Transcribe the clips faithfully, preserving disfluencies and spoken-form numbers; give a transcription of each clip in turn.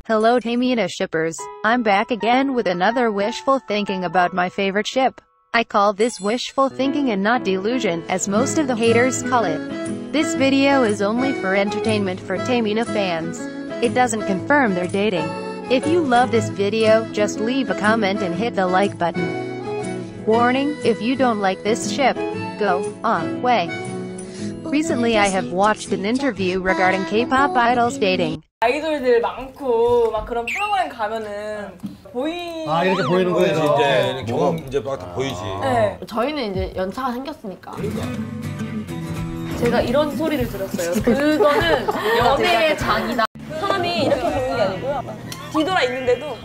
Hello Tamina shippers, I'm back again with another wishful thinking about my favorite ship. I call this wishful thinking and not delusion, as most of the haters call it. This video is only for entertainment for Tamina fans. It doesn't confirm they're dating. If you love this video, just leave a comment and hit the like button. Warning, if you don't like this ship, go away. Recently I have watched an interview regarding K-pop idols dating. 아이돌들 많고 막 그런 프로그램 가면은 보이 아 이렇게 보이는 거예요. 이제 경험 이제 막 다 보이지. 네. 저희는 이제 연차가 생겼으니까. 제가 이런 소리를 들었어요. 그거는 연애의 장이다. 사람이 이렇게 보는 게 아니고요. 뒤돌아 있는데도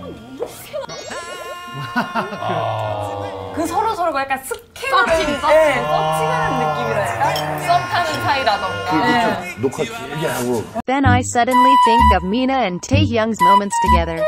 아. 그 서로 서로가 약간 스캔을 서칭, 네, 서칭하는 느낌이랄까? 썸 타는 사이라던가. 네. 녹화 길게 하고. Then I suddenly think of Mina and Taehyung's moments together.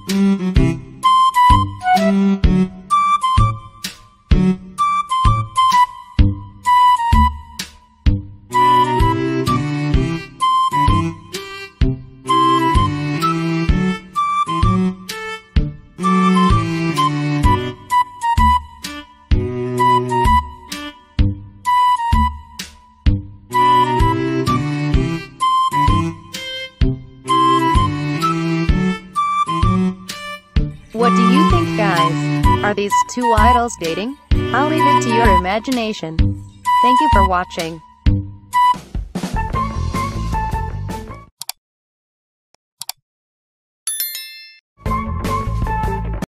What do you think, guys? Are these two idols dating? I'll leave it to your imagination. Thank you for watching.